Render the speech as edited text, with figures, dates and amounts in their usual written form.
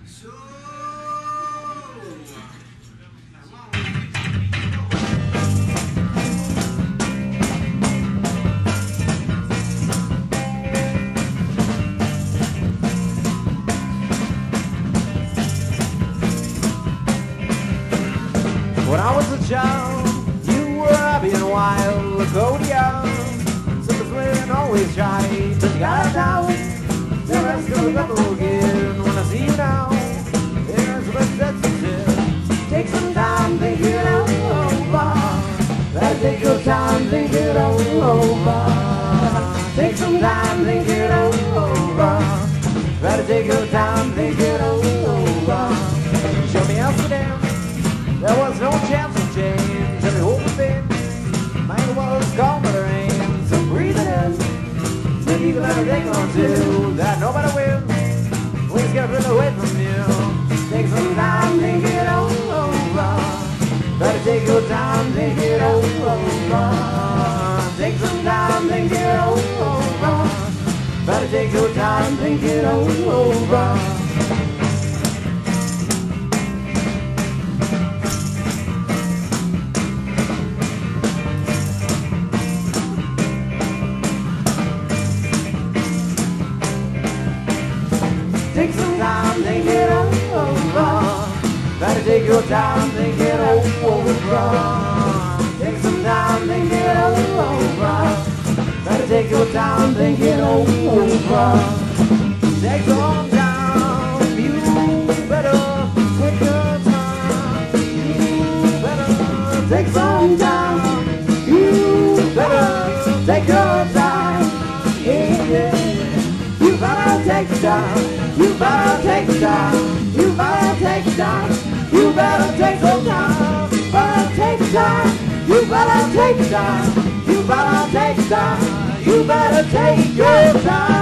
So when I was a child, you were happy and wild, accordion. So the swing always tried, but you got down. The rest goes up again when I see you now. There's a bit that's it. Take some time, think it over. Better take your time, think it over. Take some time, think it over. Better take your time, think it over. Show me Amsterdam. There was no chance of change. Every hope of it, mine was gone by the rain. So breathe it in. The people that are taking on to that nobody will. Please get rid away from you. Take some time, think it over. Better take your time, think it over. Take some time, think it over. Better take your time, think it over. Take some time, think it over. Better take your time, think it over. Take some time, think it over. Better take your time, think it over. Take some time, you better take your time. You better take some time. You better take your time. Yeah. You better take time. You better take time. You better take time. You better take some time. Better take time. You better take time. You better take time. You better take your time.